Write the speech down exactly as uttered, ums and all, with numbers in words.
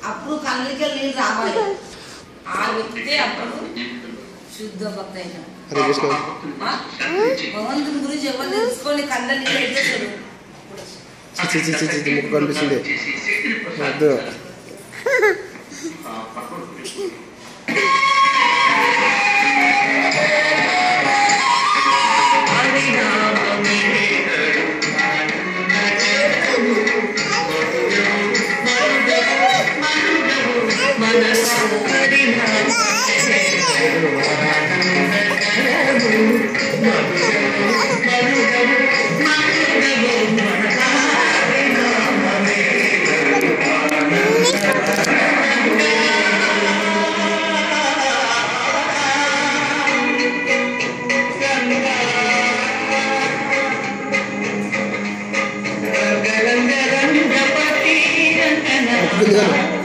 అప్పుడు కళ్ళకి నీళ్ళు రావాలి. ఆ వ్యక్తి అప్పుడు శుద్ధ భక్తి అయినా. భగవంతుని గురించి ఎవరు తెలుసుకొని కళ్ళ నీళ్ళు ఎట్టేశాడు. ముక్కు కనిపిస్తుంది. వద్దు. Good.